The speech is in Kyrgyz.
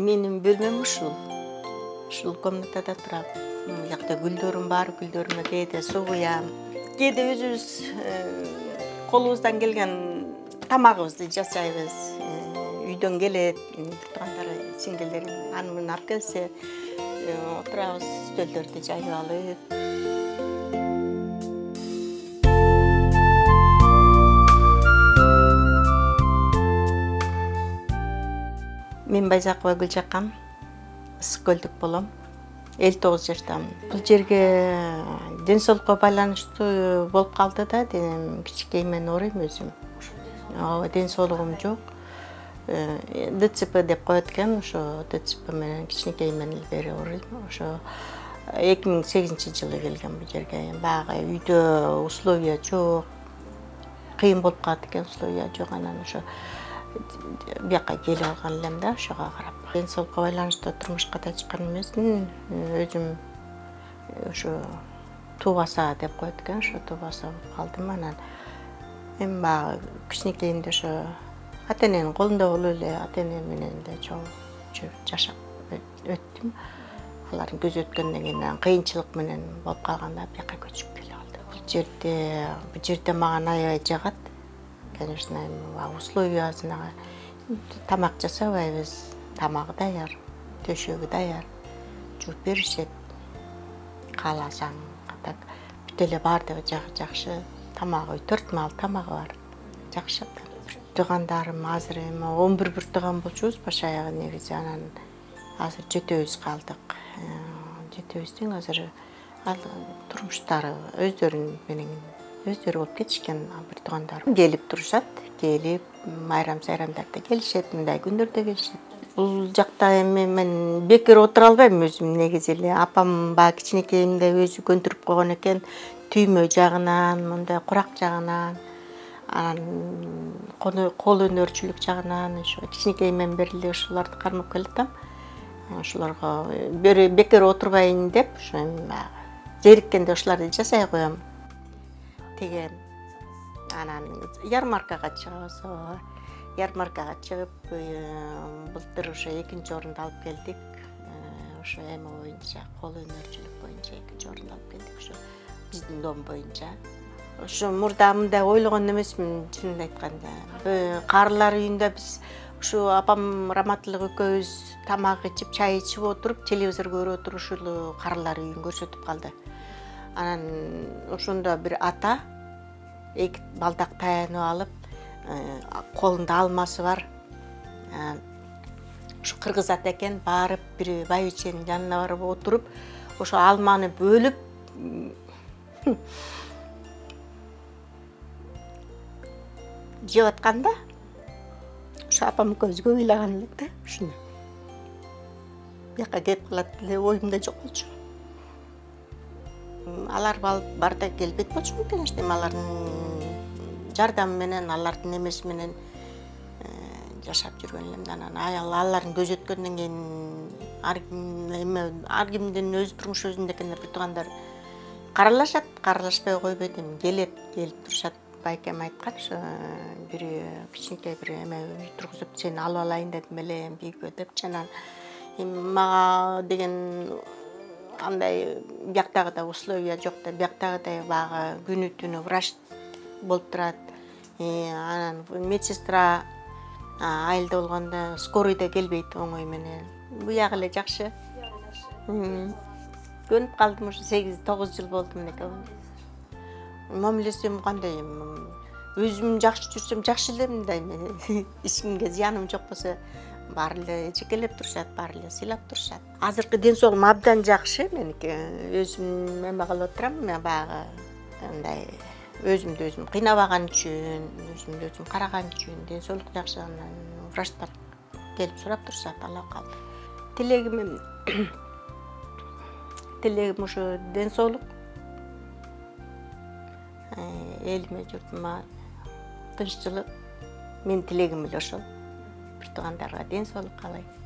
Менин бөлмөм ушул комнатада турам. Буякта гүлдөрүм бар, гүлдөрүмө кээде суу куям. Кээде өзүбүз колубуздан келген тамагыбызды жасайбыз. Үйдөн келет, туугандар, сиңдилерим анын алып келсе, отурабыз стөлдөрдү жайып алып. Мен Байзакова Гүлжакан, Ысык көлдүк болом. 59 жаштамын. Бул жерге ден соолукка байланыштуу болуп калды да, кичинекей мен ооруйм өзүм. Ден соолугум жок. ДЦП деп коет экен, ошо ДЦП менен кичинекей мен бери ооруйм. Ошо 2008-жылы келген бул жерге. Баягы үйдө условия жок. Кыйын болуп калат экен, условия жок, анан ошо бияка келип алган элем да, ошого карап. Ден соолукка байланыштуу турмушка да чыккан эмесмин. Өзүм ошо туубаса деп коет экен, ошо туубаса болуп калдым. Анан эми баягы кичинекейимде ошо ата-эненин колунда болуп эле, ата-эне менен эле чогуу жашап өттүм. Алардын көзү өткөндөн кийин кыйынчылык менен болуп калганда бияка көчүп келип алдым. Бул жерде мага аябай жагат. Конечно, условиясына тамак жасабайбыз. Тамагы даяр, төшөгү даяр, жууп беришет. Кааласаң, так бүт эле баардыгы жакшы. Тамагы 4 маал тамагы бар. Жакшы. Туугандарым азыр эми 11 тууган болчубуз баш аягы негизи. Анан азыр жетөөбүз калдык. Жетөөбүздүн азыр турмуштары өздөрү болуп кетишкен, бир туугандарым келип турушат. Келип, майрам сайрамдарда келишет, мындай күндөрдө келишет. Бул жакта эми мен бекер отура албайм өзүм негизи эле. Апам баягы кичинекейимде өзү көндүрүп койгон экен, түймө жагынан, мындай курак жагынан, анан кол өнөрчүлүк жагынан, ошо кичинекейимден бери эле ушуларды кармап келатам. Ошолорго бекер отурбайын деп, ошо эми зериккенде ушуларды жасай коем. Тиги анан ярмаркага чыгабыз. Ярмаркага чыгып, былтыр ошо 2-нчи орунду алып келдик. Ошо эми боюнча, кол өнөрчүлүк боюнча 2-нчи орунду алып келдик. Ошо биздин дом боюнча. Ошо мурда мындай ойлогон эмесмин, чынын айтканда. Карылар үйүндө биз ушу апам Раматылык экөөбүз тамак ичип, чай ичип отуруп, телевизор көрүп отуруп ушул карылар үйүн көрсөтүп калды. Анан ошондо бир ата 2 балдак таянып алып, колунда алмасы бар. Ушу кыргыз ата экен, барып бир байбиченин жанына барып отуруп, ошо алманы бөлүп жеп атканда, ошо апам экөөбүзгө ыйлаган элек да, ушуну. Бияка кетип калат эле оюмда жок болчу. Алар барда келбейт болчумун, конечно, алардын жардамы менен, алардын эмеси менен жашап жүргөн элем. Анан алардын көзү өткөндөн кийин ар кимдин өз турмушу өзүндө экен деп тургандар каралашат, каралашпай койбойт, эми келип турушат. Байкем айткан, ошо бир кичинекей бир эме үй тургузуп, сени алып алайын дедим эле бийиккө депчи. Анан мага деген андай бияктагыдай условия жок да, бияктагыдай баягы күнү түнү врач болуп турат. Анан медсестра айылда болгондо скорыйда келбейт оңой менен. Буягы эле жакшы. Көнүп калдым, ушу 8-9 жыл болду мынакей. Мамилесим кандай? Өзүм жакшы жүрсөм жакшы эле мындай. Эч кимге зыяным жок болсо, баары эле жекелеп турушат, баары эле сыйлап турушат. Азыркы ден соолугум абдан жакшы меники. Өзүм эме кылып отурам, баягы мындай өзүмдү өзүм кыйнабаган үчүн, өзүмдү өзүм караган үчүн ден соолук жакшы. Анан врачтар келип сурап турушат, ала калды. Тилегим ушу ден соолук. Элиме, журтума тынччылык. Менин тилегим эле ошол. Бир туугандарга ден соолук каалайм.